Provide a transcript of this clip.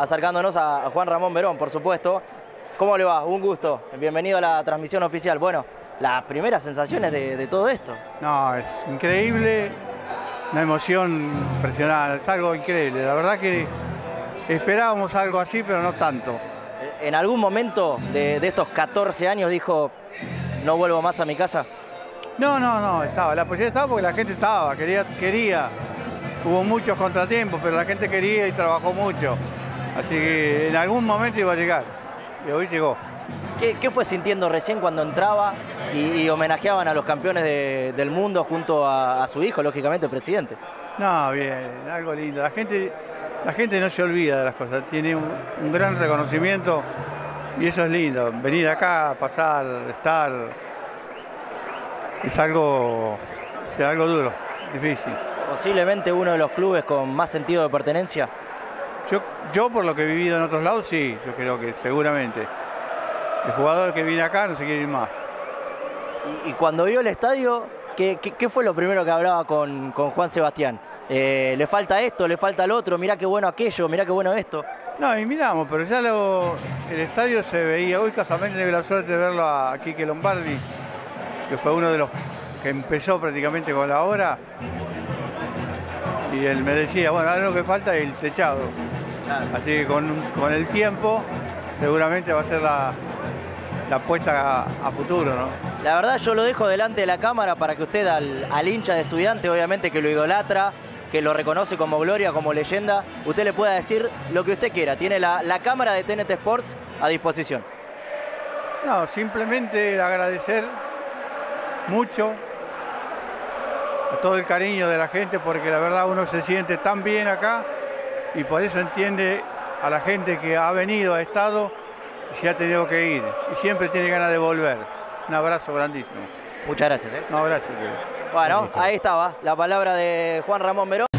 acercándonos a Juan Ramón Verón, por supuesto. ¿Cómo le va? Un gusto. Bienvenido a la transmisión oficial. Bueno, las primeras sensaciones de todo esto. No, es increíble, una emoción impresionante, es algo increíble. La verdad que esperábamos algo así, pero no tanto. ¿En algún momento de estos 14 años dijo, no vuelvo más a mi casa? No, estaba, la posibilidad estaba porque la gente estaba, quería. Hubo muchos contratiempos, pero la gente quería y trabajó mucho. Así que en algún momento iba a llegar, y hoy llegó. ¿Qué fue sintiendo recién cuando entraba y homenajeaban a los campeones del mundo junto a su hijo, lógicamente, presidente? No, bien, algo lindo. La gente no se olvida de las cosas, tiene un gran reconocimiento y eso es lindo. Venir acá, pasar, estar, es algo duro, difícil. Posiblemente uno de los clubes con más sentido de pertenencia. Yo por lo que he vivido en otros lados, sí, yo creo que seguramente. El jugador que viene acá no se quiere ir más. Y cuando vio el estadio, ¿qué fue lo primero que hablaba con Juan Sebastián? ¿Le falta esto, le falta lo otro? Mirá qué bueno aquello, mirá qué bueno esto. No, y miramos, pero ya el estadio se veía. Hoy casualmente tuve la suerte de verlo a Quique Lombardi, que fue uno de los que empezó prácticamente con la obra. Y él me decía, bueno, ahora lo que falta es el techado. Claro. Así que con el tiempo seguramente va a ser la apuesta a futuro, ¿no? La verdad yo lo dejo delante de la cámara para que usted al hincha de Estudiantes, obviamente que lo idolatra, que lo reconoce como gloria, como leyenda, usted le pueda decir lo que usted quiera. Tiene la cámara de TNT Sports a disposición. No, simplemente agradecer mucho a todo el cariño de la gente, porque la verdad uno se siente tan bien acá y por eso entiende a la gente que ha venido, ha estado y se ha tenido que ir y siempre tiene ganas de volver. Un abrazo grandísimo. Muchas gracias. Un abrazo. Bueno, ahí estaba la palabra de Juan Ramón Verón.